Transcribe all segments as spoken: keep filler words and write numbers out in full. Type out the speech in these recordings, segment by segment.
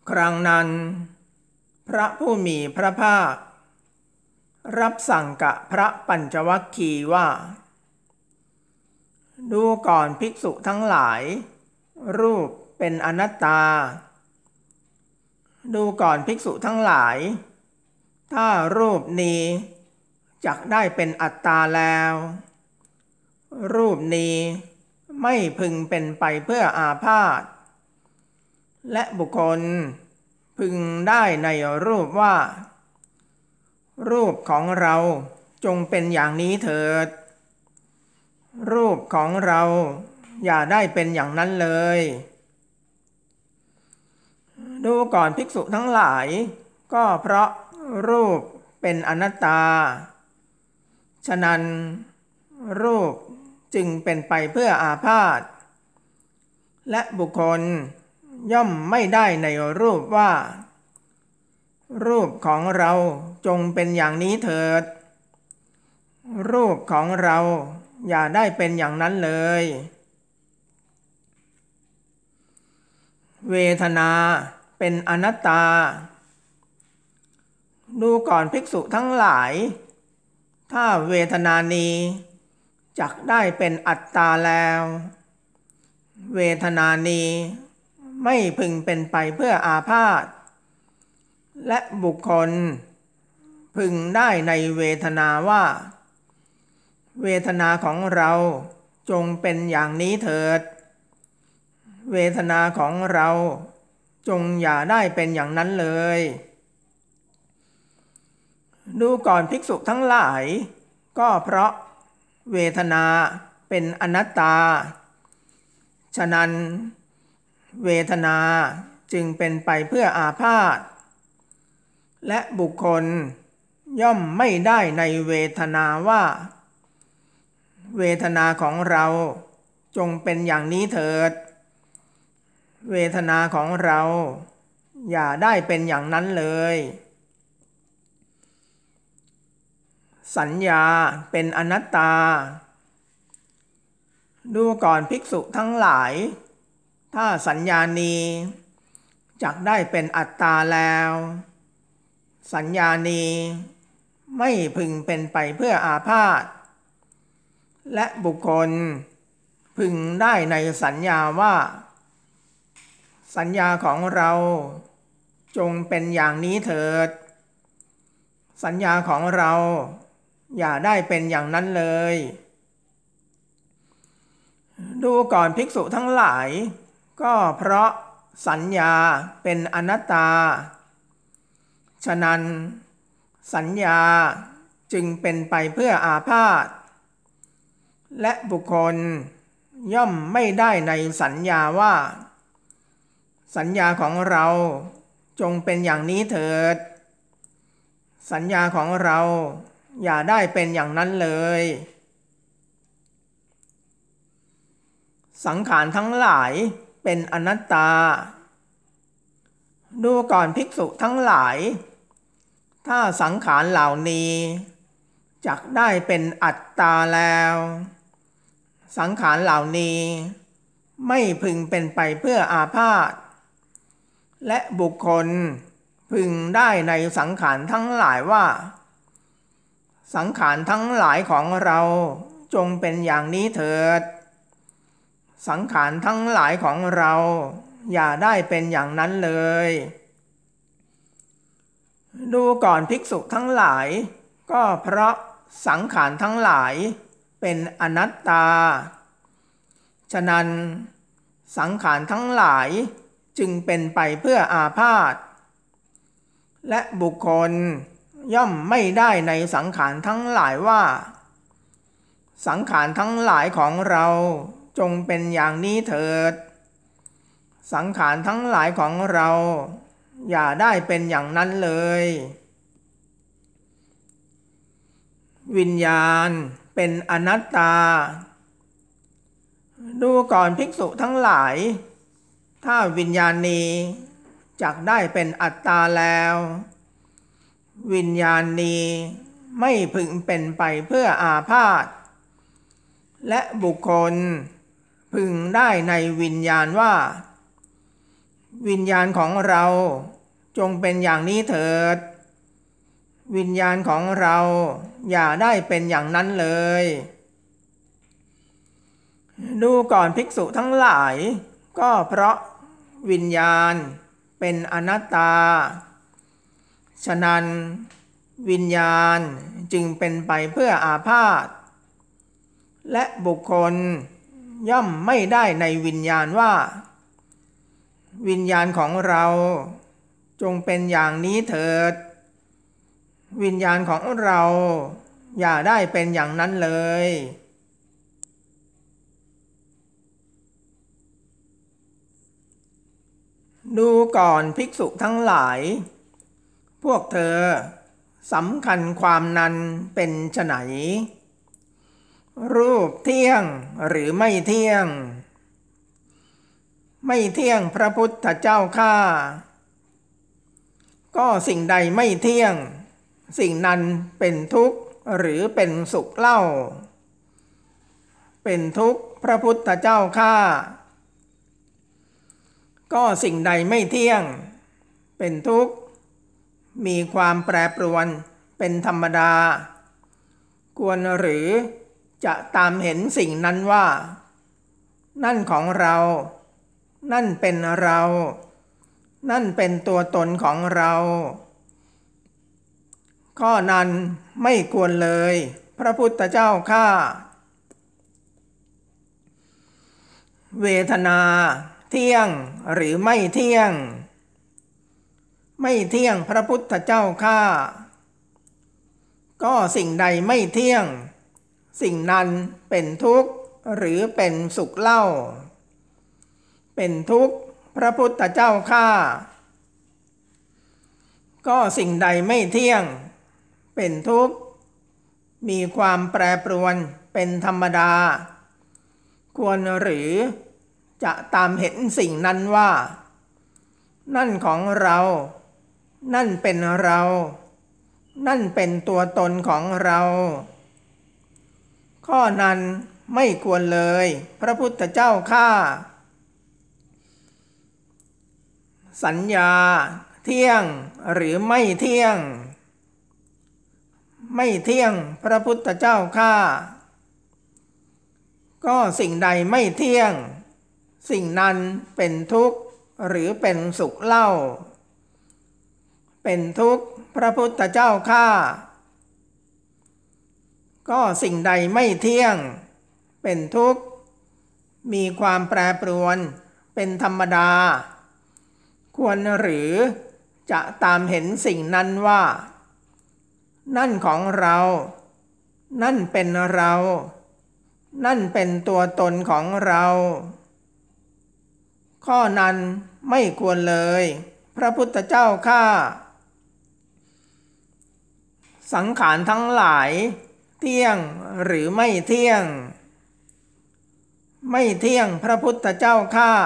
ครั้งนั้นพระผู้มีพระภาครับสั่งกับพระปัญจวัคคีย์ว่าดูก่อนภิกษุทั้งหลายรูปเป็นอนัตตาดูก่อนภิกษุทั้งหลายถ้ารูปนี้จักได้เป็นอัตตาแล้วรูปนี้ไม่พึงเป็นไปเพื่ออาพาธและบุคคลพึงได้ในรูปว่ารูปของเราจงเป็นอย่างนี้เถิดรูปของเราอย่าได้เป็นอย่างนั้นเลยดูก่อนภิกษุทั้งหลายก็เพราะรูปเป็นอนัตตาฉะนั้นรูปจึงเป็นไปเพื่ออาพาธและบุคคลย่อมไม่ได้ในรูปว่ารูปของเราจงเป็นอย่างนี้เถิดรูปของเราอย่าได้เป็นอย่างนั้นเลยเวทนาเป็นอนัตตาดูก่อนภิกษุทั้งหลายถ้าเวทนานี้จักได้เป็นอัตตาแล้วเวทนานี้ไม่พึงเป็นไปเพื่ออาพาธและบุคคลพึงได้ในเวทนาว่าเวทนาของเราจงเป็นอย่างนี้เถิดเวทนาของเราจงอย่าได้เป็นอย่างนั้นเลยดูก่อนภิกษุทั้งหลายก็เพราะเวทนาเป็นอนัตตาฉะนั้นเวทนาจึงเป็นไปเพื่ออาพาธและบุคคลย่อมไม่ได้ในเวทนาว่าเวทนาของเราจงเป็นอย่างนี้เถิดเวทนาของเราอย่าได้เป็นอย่างนั้นเลยสัญญาเป็นอนัตตาดูก่อนภิกษุทั้งหลายถ้าสัญญานี้จักได้เป็นอัตตาแล้วสัญญานี้ไม่พึงเป็นไปเพื่ออาพาธและบุคคลพึงได้ในสัญญาว่าสัญญาของเราจงเป็นอย่างนี้เถิดสัญญาของเราอย่าได้เป็นอย่างนั้นเลยดูก่อนภิกษุทั้งหลายก็เพราะสัญญาเป็นอนัตตาฉะนั้นสัญญาจึงเป็นไปเพื่ออาพาธและบุคคลย่อมไม่ได้ในสัญญาว่าสัญญาของเราจงเป็นอย่างนี้เถิดสัญญาของเราอย่าได้เป็นอย่างนั้นเลยสังขารทั้งหลายเป็นอนัตตาดูก่อนภิกษุทั้งหลายถ้าสังขารเหล่านี้จักได้เป็นอัตตาแล้วสังขารเหล่านี้ไม่พึงเป็นไปเพื่ออาพาธและบุคคลพึงได้ในสังขารทั้งหลายว่าสังขารทั้งหลายของเราจงเป็นอย่างนี้เถิดสังขารทั้งหลายของเราอย่าได้เป็นอย่างนั้นเลยดูก่อนภิกษุทั้งหลายก็เพราะสังขารทั้งหลายเป็นอนัตตาฉะนั้นสังขารทั้งหลายจึงเป็นไปเพื่ออาพาธและบุคคลย่อมไม่ได้ในสังขารทั้งหลายว่าสังขารทั้งหลายของเราจงเป็นอย่างนี้เถิดสังขารทั้งหลายของเราอย่าได้เป็นอย่างนั้นเลยวิญญาณเป็นอนัตตาดูก่อนภิกษุทั้งหลายถ้าวิญญาณนี้จักได้เป็นอัตตาแล้ววิญญาณนี้ไม่พึงเป็นไปเพื่ออาพาธและบุคคลพึงได้ในวิญญาณว่าวิญญาณของเราจงเป็นอย่างนี้เถิดวิญญาณของเราอย่าได้เป็นอย่างนั้นเลยดูก่อนภิกษุทั้งหลายก็เพราะวิญญาณเป็นอนัตตาฉะนั้นวิญญาณจึงเป็นไปเพื่ออาพาธและบุคคลย่อมไม่ได้ในวิญญาณว่าวิญญาณของเราจงเป็นอย่างนี้เถิดวิญญาณของเราอย่าได้เป็นอย่างนั้นเลยดูก่อนภิกษุทั้งหลายพวกเธอสำคัญความนั้นเป็นไฉนรูปเที่ยงหรือไม่เที่ยงไม่เที่ยงพระพุทธเจ้าข้าก็สิ่งใดไม่เที่ยงสิ่งนั้นเป็นทุกข์หรือเป็นสุขเล่าเป็นทุกข์พระพุทธเจ้าข้าก็สิ่งใดไม่เที่ยงเป็นทุกข์มีความแปรปรวนเป็นธรรมดาควรหรือจะตามเห็นสิ่งนั้นว่านั่นของเรานั่นเป็นเรานั่นเป็นตัวตนของเราข้อนั้นไม่ควรเลยพระพุทธเจ้าข้าเวทนาเที่ยงหรือไม่เที่ยงไม่เที่ยงพระพุทธเจ้าข้าก็สิ่งใดไม่เที่ยงสิ่งนั้นเป็นทุกข์หรือเป็นสุขเล่าเป็นทุกข์พระพุทธเจ้าข้าก็สิ่งใดไม่เที่ยงเป็นทุกข์มีความแปรปรวนเป็นธรรมดาควรหรือจะตามเห็นสิ่งนั้นว่านั่นของเรานั่นเป็นเรานั่นเป็นตัวตนของเราข้อนั้นไม่ควรเลยพระพุทธเจ้าข้าสัญญาเที่ยงหรือไม่เที่ยงไม่เที่ยงพระพุทธเจ้าข้าก็สิ่งใดไม่เที่ยงสิ่งนั้นเป็นทุกข์หรือเป็นสุขเล่าเป็นทุกข์พระพุทธเจ้าข้าก็สิ่งใดไม่เที่ยงเป็นทุกข์มีความแปรปรวนเป็นธรรมดาควรหรือจะตามเห็นสิ่งนั้นว่านั่นของเรานั่นเป็นเรานั่นเป็นตัวตนของเราข้อนั้นไม่ควรเลยพระพุทธเจ้าข้าสังขารทั้งหลายเที่ยงหรือไม่เที่ยงไม่เที่ยงพระพุทธเจ้าข้า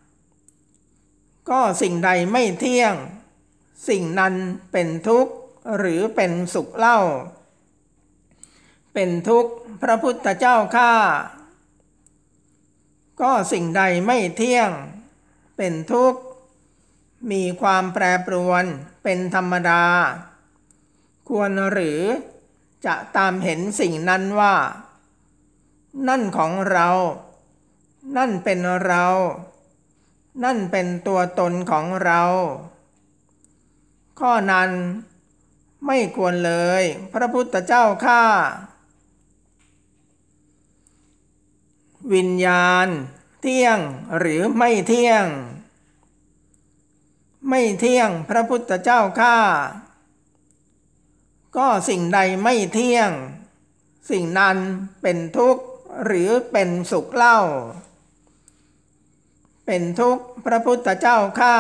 ก็สิ่งใดไม่เที่ยงสิ่งนั้นเป็นทุกข์หรือเป็นสุขเล่าเป็นทุกข์พระพุทธเจ้าข้าก็สิ่งใดไม่เที่ยงเป็นทุกข์มีความแปรปรวนเป็นธรรมดาควรหรือจะตามเห็นสิ่งนั้นว่านั่นของเรานั่นเป็นเรานั่นเป็นตัวตนของเราข้อนั้นไม่ควรเลยพระพุทธเจ้าข้าวิญญาณเที่ยงหรือไม่เที่ยงไม่เที่ยงพระพุทธเจ้าข้าก็สิ่งใดไม่เที่ยงสิ่งนั้นเป็นทุกข์หรือเป็นสุขเล่าเป็นทุกข์พระพุทธเจ้าข้า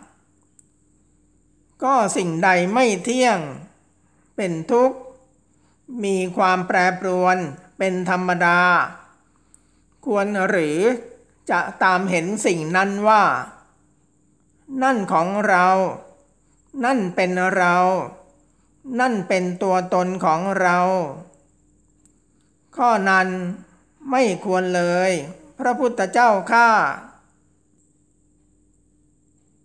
ก็สิ่งใดไม่เที่ยงเป็นทุกข์มีความแปรปรวนเป็นธรรมดาควรหรือจะตามเห็นสิ่งนั้นว่านั่นของเรานั่นเป็นเรานั่นเป็นตัวตนของเราข้อนั้นไม่ควรเลยพระพุทธเจ้าข้า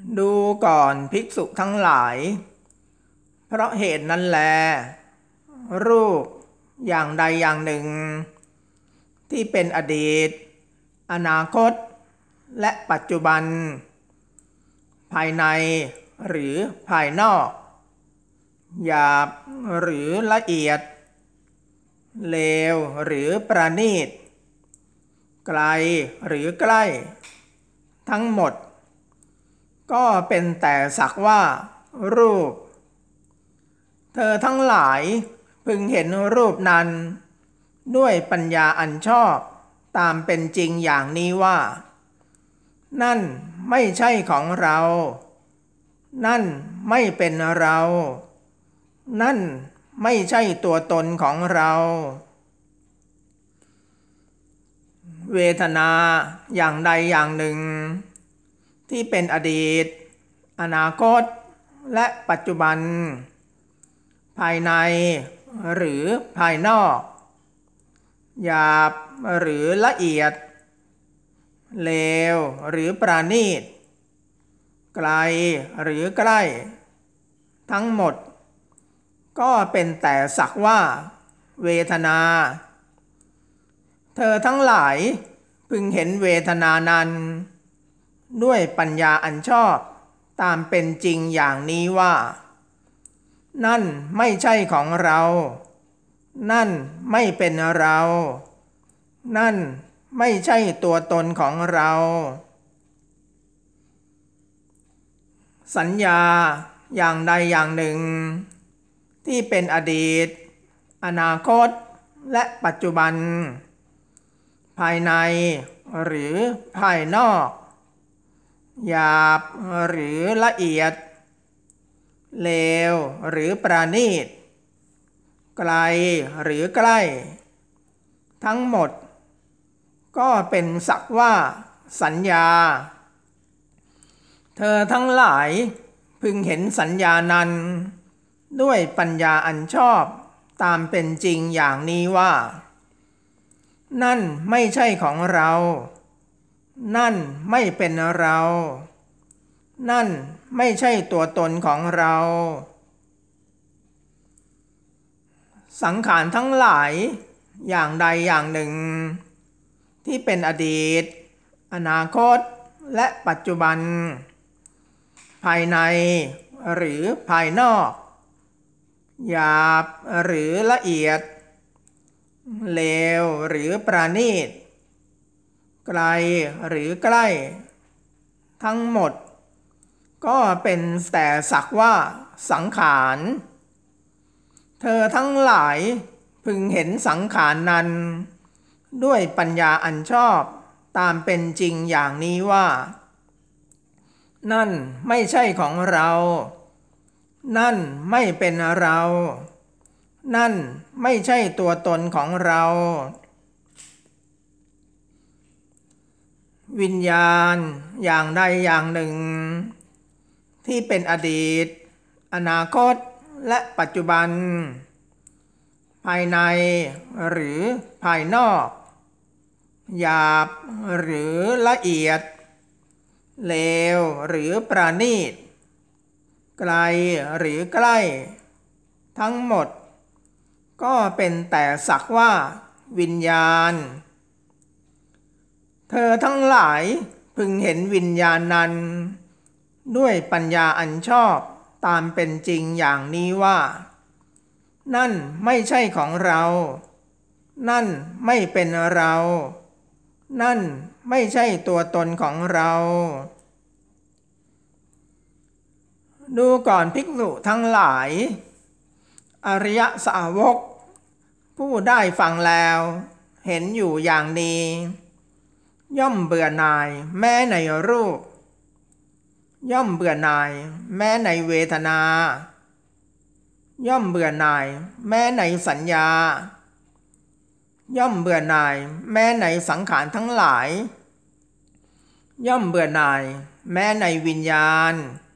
ดูก่อนภิกษุทั้งหลายเพราะเหตุนั้นแลรูปอย่างใดอย่างหนึ่งที่เป็นอดีตอนาคตและปัจจุบันภายในหรือภายนอกหยาบหรือละเอียดเลวหรือประณีตไกลหรือใกล้ทั้งหมดก็เป็นแต่สักว่ารูปเธอทั้งหลายพึงเห็นรูปนั้นด้วยปัญญาอันชอบตามเป็นจริงอย่างนี้ว่านั่นไม่ใช่ของเรานั่นไม่เป็นเรานั่นไม่ใช่ตัวตนของเราเวทนาอย่างใดอย่างหนึ่งที่เป็นอดีตอนาคตและปัจจุบันภายในหรือภายนอกหยาบหรือละเอียดเลวหรือประณีตไกลหรือใกล้ทั้งหมดก็เป็นแต่สักว่าเวทนาเธอทั้งหลายพึงเห็นเวทนานั้นด้วยปัญญาอันชอบตามเป็นจริงอย่างนี้ว่านั่นไม่ใช่ของเรานั่นไม่เป็นเรานั่นไม่ใช่ตัวตนของเราสัญญาอย่างใดอย่างหนึ่งที่เป็นอดีตอนาคตและปัจจุบันภายในหรือภายนอกหยาบหรือละเอียดเลวหรือประณีตไกลหรือใกล้ทั้งหมดก็เป็นสักว่าสัญญาเธอทั้งหลายพึงเห็นสัญญานั้นด้วยปัญญาอันชอบตามเป็นจริงอย่างนี้ว่านั่นไม่ใช่ของเรานั่นไม่เป็นเรานั่นไม่ใช่ตัวตนของเราสังขารทั้งหลายอย่างใดอย่างหนึ่งที่เป็นอดีตอนาคตและปัจจุบันภายในหรือภายนอกหยาบหรือละเอียดเลวหรือประณีตไกลหรือใกล้ทั้งหมดก็เป็นแต่สักว่าสังขารเธอทั้งหลายพึงเห็นสังขารนั้นด้วยปัญญาอันชอบตามเป็นจริงอย่างนี้ว่านั่นไม่ใช่ของเรานั่นไม่เป็นเรานั่นไม่ใช่ตัวตนของเราวิญญาณอย่างใดอย่างหนึ่งที่เป็นอดีตอนาคตและปัจจุบันภายในหรือภายนอกหยาบหรือละเอียดเลวหรือประณีตไกลหรือใกล้ทั้งหมดก็เป็นแต่สักว่าวิญญาณเธอทั้งหลายพึงเห็นวิญญาณนั้นด้วยปัญญาอันชอบตามเป็นจริงอย่างนี้ว่านั่นไม่ใช่ของเรานั่นไม่เป็นเรานั่นไม่ใช่ตัวตนของเราดูก่อนภิกษุทั้งหลายอริยสาวกผู้ได้ฟังแล้วเห็นอยู่อย่างนี้ย่อมเบื่อหน่ายแม้ในรูปย่อมเบื่อหน่ายแม้ในเวทนาย่อมเบื่อหน่ายแม้ในสัญญาย่อมเบื่อหน่ายแม้ในสังขารทั้งหลายย่อมเบื่อหน่ายแม้ในวิญญาณ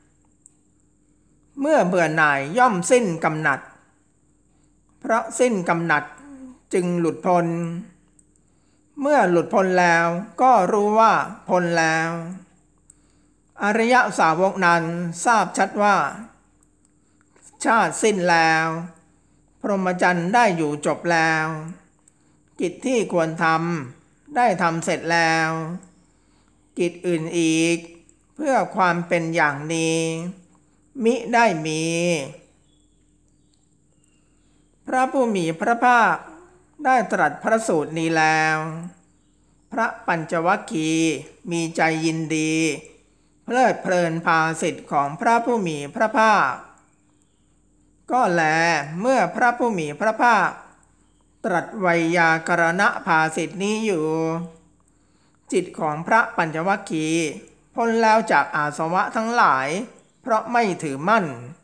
เมื่อเบื่อหน่ายย่อมสิ้นกำหนัดเพราะสิ้นกำหนัดจึงหลุดพ้นเมื่อหลุดพ้นแล้วก็รู้ว่าพ้นแล้วอริยสาวกนั้นทราบชัดว่าชาติสิ้นแล้วพรหมจรรย์ได้อยู่จบแล้วกิจที่ควรทำได้ทำเสร็จแล้วกิจอื่นอีกเพื่อความเป็นอย่างนี้มิได้มีพระผู้มีพระภาคได้ตรัสพระสูตรนี้แล้วพระปัญจวัคคีย์มีใจยินดีเพลิดเพลินภาสิทธิ์ของพระผู้มีพระภาคก็แลเมื่อพระผู้มีพระภาคตรัสไวยากรณภาสิทธินี้อยู่จิตของพระปัญจวัคคีย์พ้นแล้วจากอาสวะทั้งหลายเพราะไม่ถือมั่น